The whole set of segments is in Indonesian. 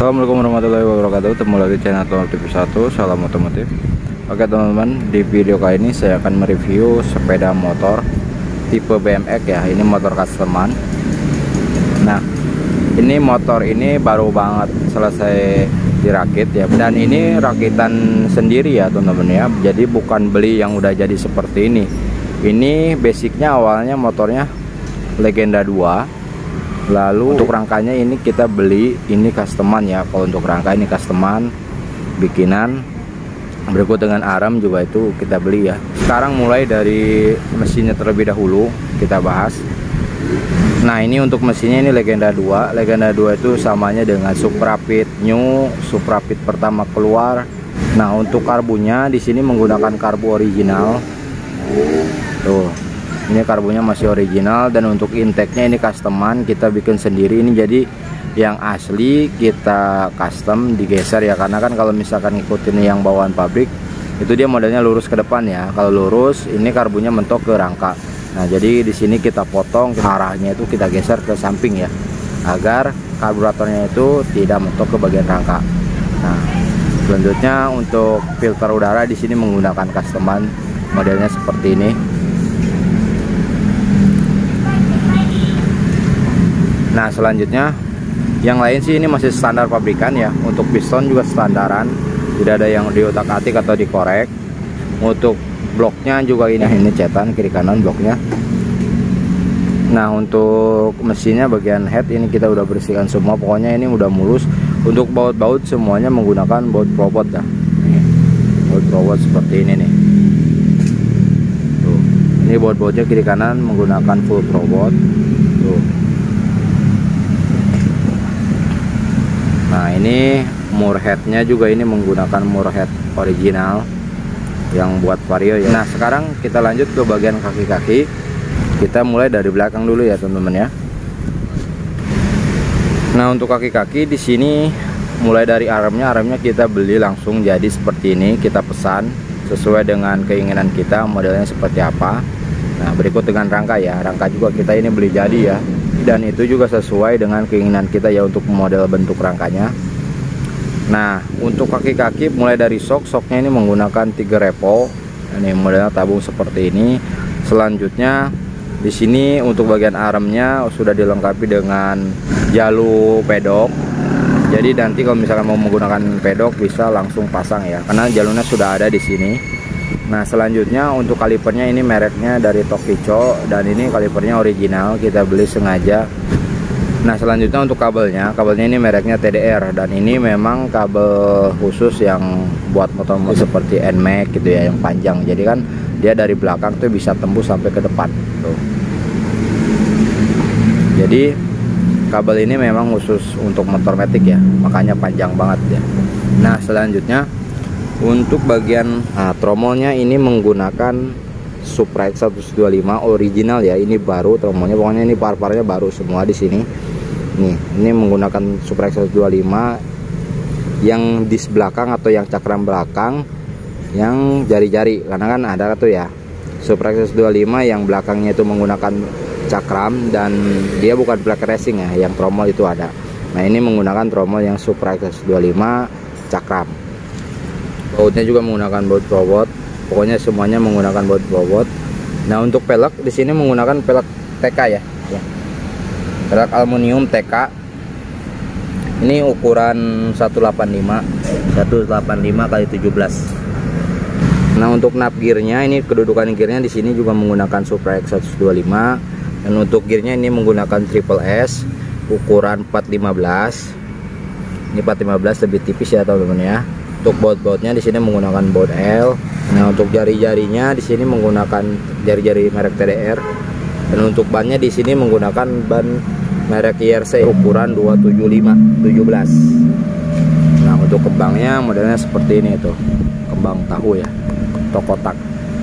Assalamualaikum warahmatullahi wabarakatuh. Ketemu lagi di channel Otomotif 1. Salam otomotif. Oke teman-teman, di video kali ini saya akan mereview sepeda motor tipe BMX ya. Ini motor customan. Nah, ini motor ini baru banget selesai dirakit ya. Dan ini rakitan sendiri ya teman-teman ya. Jadi bukan beli yang udah jadi seperti ini. Ini basicnya awalnya motornya Legenda 2. Lalu untuk rangkanya ini kita beli, ini customan ya. Kalau untuk rangka ini customan bikinan, berikut dengan arm juga itu kita beli ya. Sekarang mulai dari mesinnya terlebih dahulu kita bahas. Nah, ini untuk mesinnya ini Legenda 2. Legenda 2 itu samanya dengan Suprapit New, Suprapit pertama keluar. Nah, untuk karbunya di sini menggunakan karbu original. Tuh. Ini karbunya masih original, dan untuk intake-nya ini customan, kita bikin sendiri. Ini jadi yang asli kita custom digeser ya, karena kan kalau misalkan ngikutin yang bawaan pabrik itu dia modelnya lurus ke depan ya. Kalau lurus ini karbunya mentok ke rangka. Nah, jadi di sini kita potong arahnya itu kita geser ke samping ya, agar karburatornya itu tidak mentok ke bagian rangka. Nah, selanjutnya untuk filter udara di sini menggunakan customan, modelnya seperti ini. Nah, selanjutnya yang lain sih ini masih standar pabrikan ya. Untuk piston juga standaran, tidak ada yang diotak-atik atau dikorek. Untuk bloknya juga ini cetan kiri kanan bloknya. Nah, untuk mesinnya bagian head ini kita udah bersihkan semua, pokoknya ini udah mulus. Untuk baut-baut semuanya menggunakan baut probot ya. Baut probot seperti ini nih. Tuh. Ini baut-bautnya kiri kanan menggunakan full probot. Tuh. Nah, ini moorheadnya juga ini menggunakan moorhead original yang buat vario ya. Nah, sekarang kita lanjut ke bagian kaki-kaki. Kita mulai dari belakang dulu ya teman-teman ya. Nah, untuk kaki-kaki di sini mulai dari armnya kita beli langsung jadi seperti ini. Kita pesan sesuai dengan keinginan kita, modelnya seperti apa. Nah, berikut dengan rangka ya. Rangka juga kita ini beli jadi ya. Dan itu juga sesuai dengan keinginan kita ya untuk model bentuk rangkanya. Nah, untuk kaki-kaki mulai dari soknya ini menggunakan 3 repo. Ini modelnya tabung seperti ini. Selanjutnya di sini untuk bagian armnya sudah dilengkapi dengan jalu pedok. Jadi nanti kalau misalkan mau menggunakan pedok bisa langsung pasang ya, karena jalurnya sudah ada di sini. Nah, selanjutnya untuk kalipernya ini mereknya dari Tokicho, dan ini kalipernya original, kita beli sengaja. Nah, selanjutnya untuk kabelnya ini mereknya TDR, dan ini memang kabel khusus yang buat motor seperti NMAX gitu ya, yang panjang. Jadi kan dia dari belakang tuh bisa tembus sampai ke depan tuh. Jadi kabel ini memang khusus untuk motor matic ya, makanya panjang banget ya. Nah, selanjutnya untuk bagian tromolnya ini menggunakan Suprite 125 original ya. Ini baru tromolnya, pokoknya ini par-parnya baru semua di sini. Nih, ini menggunakan Suprite 125 yang dis belakang atau yang cakram belakang yang jari-jari, karena kan ada tuh ya Suprite 125 yang belakangnya itu menggunakan cakram, dan dia bukan black racing ya, yang tromol itu ada. Nah, ini menggunakan tromol yang Suprite 125 cakram. Bautnya juga menggunakan baut probot, pokoknya semuanya menggunakan baut probot. Nah, untuk pelek di sini menggunakan pelek TK ya. Pelek aluminium TK. Ini ukuran 185 kali 17. Nah, untuk nap gearnya ini kedudukan gearnya di sini juga menggunakan Suprite 125, dan untuk gearnya ini menggunakan Triple S ukuran 415. Ini 415 lebih tipis ya teman-teman ya. Untuk baut-bautnya di sini menggunakan baut L. Nah, untuk jari-jarinya di sini menggunakan jari-jari merek TDR. Dan untuk bannya di sini menggunakan ban merek IRC ukuran 275/17. Nah, untuk kembangnya modelnya seperti ini tuh. Kembang tahu ya, atau kotak.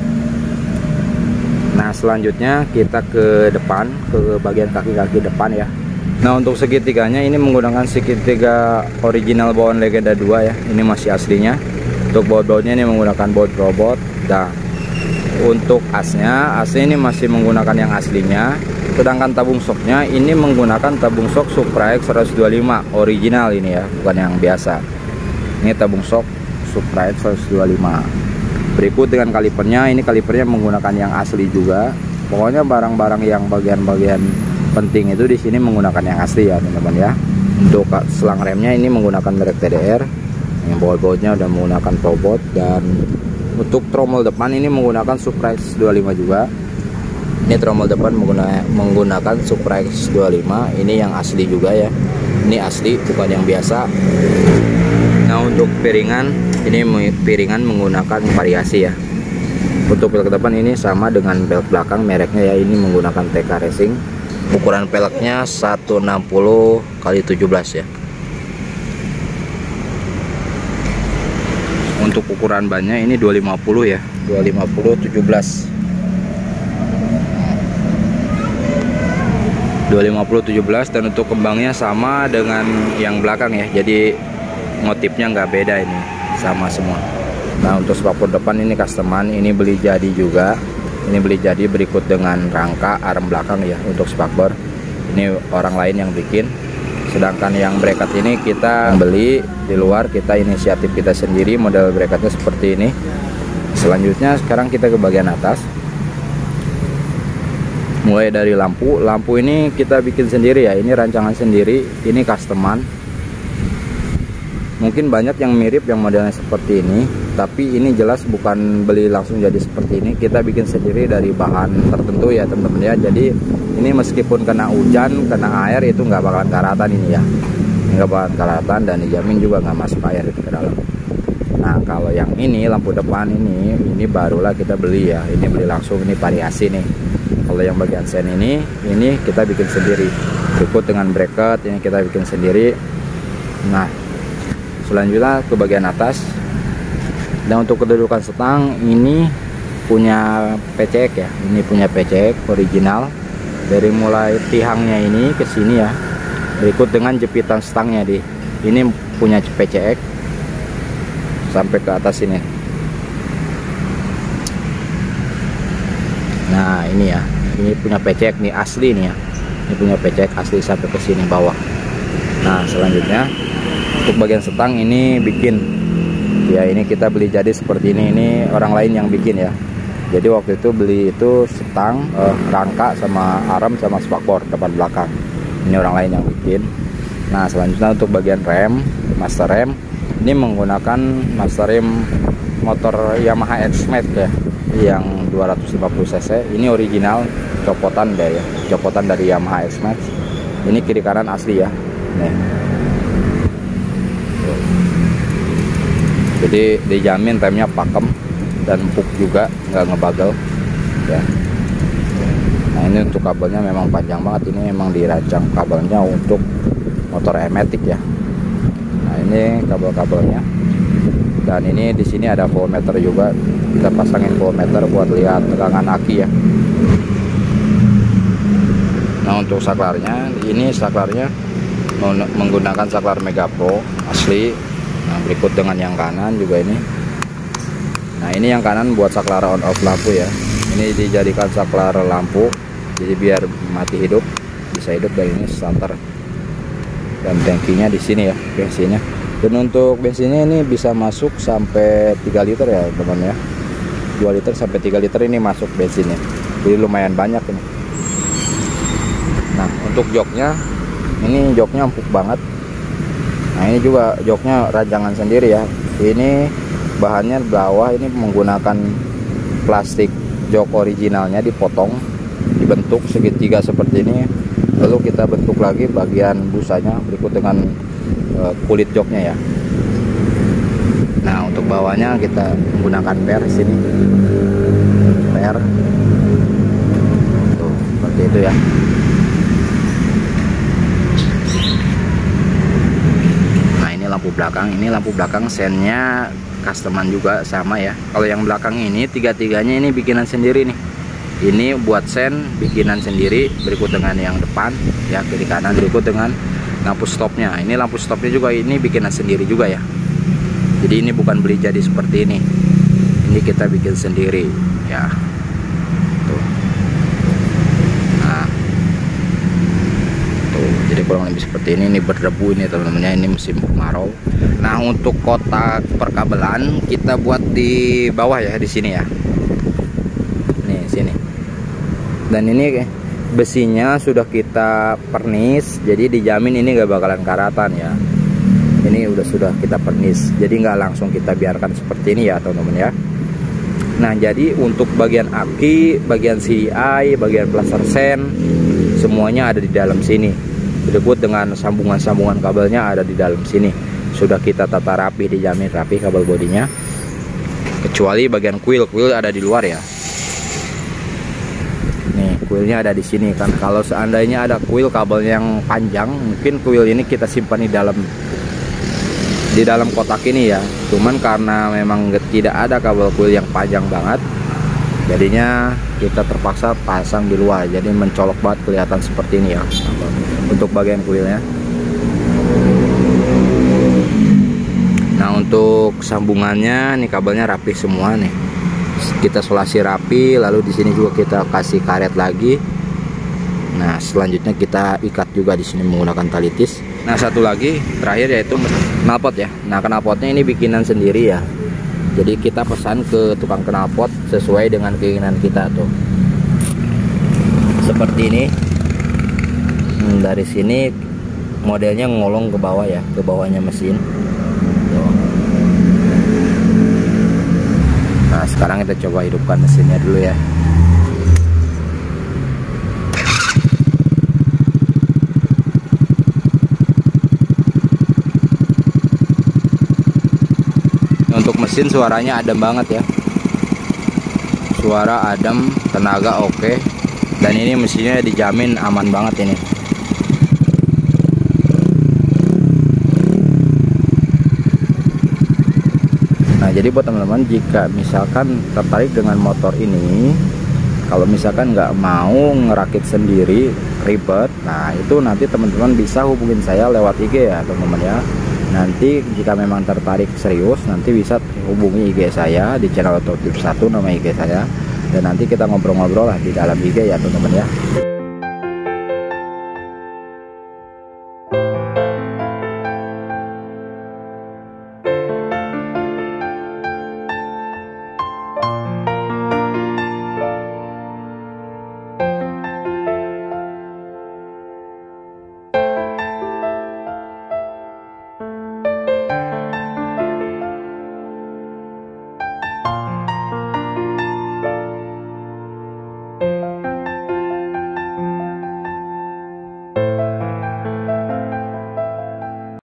Nah, selanjutnya kita ke depan, ke bagian kaki-kaki depan ya. Nah, untuk segitiganya ini menggunakan segitiga original bawaan Legenda 2 ya. Ini masih aslinya. Untuk baut-bautnya ini menggunakan baut robot. Nah, untuk asnya ini masih menggunakan yang aslinya. Sedangkan tabung shocknya ini menggunakan tabung shock Supra X 125 original ini ya, bukan yang biasa. Ini tabung shock Supra X 125. Berikut dengan kalipernya, ini kalipernya menggunakan yang asli juga. Pokoknya barang-barang yang bagian-bagian penting itu di sini menggunakan yang asli ya teman-teman ya. Untuk selang remnya ini menggunakan merek TDR, yang baut-bautnya udah menggunakan Probot. Dan untuk tromol depan ini menggunakan Supra X 25 juga. Ini tromol depan menggunakan Supra X 25, ini yang asli juga ya. Ini asli, bukan yang biasa. Nah untuk piringan, ini piringan menggunakan variasi ya. Untuk pelek depan ini sama dengan pelek belakang mereknya ya, ini menggunakan TK Racing. Ukuran peleknya 160 x 17 ya. Untuk ukuran bannya ini 250 ya, 250 17. 250 17, dan untuk kembangnya sama dengan yang belakang ya. Jadi motifnya nggak beda, ini sama semua. Nah untuk spakbor depan ini customan, ini beli jadi juga. Ini beli jadi berikut dengan rangka arm belakang ya. Untuk spakbor ini orang lain yang bikin. Sedangkan yang bracket ini kita beli di luar, kita inisiatif kita sendiri. Model bracketnya seperti ini. Selanjutnya sekarang kita ke bagian atas. Mulai dari lampu ini kita bikin sendiri ya. Ini rancangan sendiri, ini customan. Mungkin banyak yang mirip yang modelnya seperti ini, tapi ini jelas bukan beli langsung jadi seperti ini. Kita bikin sendiri dari bahan tertentu ya teman-teman ya. Jadi ini meskipun kena hujan, kena air, itu nggak bakalan karatan ini ya. Nggak bakalan karatan, dan dijamin juga nggak masuk air ke dalam. Nah kalau yang ini lampu depan ini barulah kita beli ya. Ini beli langsung, ini variasi nih. Kalau yang bagian sen ini kita bikin sendiri. Berikut dengan bracket ini kita bikin sendiri. Nah selanjutnya ke bagian atas. Dan untuk kedudukan setang ini punya PCX ya. Ini punya PCX original. Dari mulai tihangnya ini ke sini ya. Berikut dengan jepitan stangnya di. Ini punya PCX sampai ke atas ini. Nah ini ya. Ini punya PCX nih asli nih ya. Ini punya PCX asli sampai ke sini bawah. Nah selanjutnya untuk bagian setang ini bikin ya. Ini kita beli jadi seperti ini. Ini orang lain yang bikin ya. Jadi waktu itu beli itu setang, rangka sama arm sama spakbor depan belakang. Ini orang lain yang bikin. Nah selanjutnya untuk bagian rem, master rem ini menggunakan master rem motor Yamaha X-Max ya, yang 250 cc. Ini original, copotan deh ya, copotan dari Yamaha X-Max. Ini kiri kanan asli ya. Nih. Jadi dijamin remnya pakem dan empuk juga, nggak ngebagel ya. Nah ini untuk kabelnya memang panjang banget. Ini memang dirancang kabelnya untuk motor E-Matic ya. Nah ini kabel-kabelnya. Dan ini di sini ada voltmeter juga. Kita pasangin voltmeter buat lihat tegangan aki ya. Nah untuk saklarnya, ini saklarnya menggunakan saklar Mega Pro asli. Nah berikut dengan yang kanan juga ini. Nah ini yang kanan buat saklar on off lampu ya. Ini dijadikan saklar lampu, jadi biar mati hidup bisa hidup. Dan ini starter. Dan tankinya di sini ya, bensinnya. Dan untuk bensinnya ini bisa masuk sampai 3 liter ya teman ya. 2 liter sampai 3 liter ini masuk bensinnya. Jadi lumayan banyak ini. Nah untuk joknya, ini joknya empuk banget. Nah ini juga joknya rancangan sendiri ya. Ini bahannya bawah ini menggunakan plastik jok originalnya, dipotong, dibentuk segitiga seperti ini. Lalu kita bentuk lagi bagian busanya berikut dengan kulit joknya ya. Nah untuk bawahnya kita menggunakan per sini, per tuh seperti itu ya. Nah ini lampu belakang. Ini lampu belakang sennya customan juga sama ya. Kalau yang belakang ini tiga-tiganya ini bikinan sendiri nih. Ini buat sen bikinan sendiri. Berikut dengan yang depan ya, kiri kanan. Berikut dengan lampu stopnya. Ini lampu stopnya juga ini bikinan sendiri juga ya. Jadi ini bukan beli jadi seperti ini. Ini kita bikin sendiri ya. Tuh. Nah seperti ini berdebu ini teman-teman ya, ini musim kemarau. Nah untuk kotak perkabelan kita buat di bawah ya, di sini ya, nih sini. Dan ini besinya sudah kita pernis, jadi dijamin ini gak bakalan karatan ya. Ini sudah kita pernis, jadi nggak langsung kita biarkan seperti ini ya teman-teman ya. Nah jadi untuk bagian aki, bagian CI, bagian plaster sen, semuanya ada di dalam sini. Disebut dengan sambungan-sambungan kabelnya ada di dalam sini. Sudah kita tata rapi, dijamin rapi kabel bodinya. Kecuali bagian kuil ada di luar ya. Nih kuilnya ada di sini kan. Kalau seandainya ada kuil kabel yang panjang, mungkin kuil ini kita simpan di dalam kotak ini ya. Cuman karena memang tidak ada kabel kuil yang panjang banget, jadinya kita terpaksa pasang di luar, jadi mencolok banget kelihatan seperti ini ya untuk bagian kuilnya. Nah untuk sambungannya nih kabelnya rapi semua nih, kita solasi rapi, lalu di sini juga kita kasih karet lagi. Nah selanjutnya kita ikat juga di sini menggunakan tali tis. Nah satu lagi terakhir yaitu knalpot ya. Nah knalpotnya ini bikinan sendiri ya, jadi kita pesan ke tukang knalpot sesuai dengan keinginan kita tuh. Seperti ini. Dari sini modelnya ngolong ke bawah ya, ke bawahnya mesin tuh. Nah sekarang kita coba hidupkan mesinnya dulu ya. Untuk mesin suaranya adem banget ya, suara adem, tenaga oke, dan ini mesinnya dijamin aman banget ini. Nah jadi buat teman-teman, jika misalkan tertarik dengan motor ini, kalau misalkan nggak mau ngerakit sendiri ribet, nah itu nanti teman-teman bisa hubungin saya lewat IG ya teman-teman ya. Nanti jika memang tertarik serius, nanti bisa hubungi IG saya di channel Otomotif 1, nama IG saya, dan nanti kita ngobrol-ngobrol lah di dalam IG ya teman-teman ya.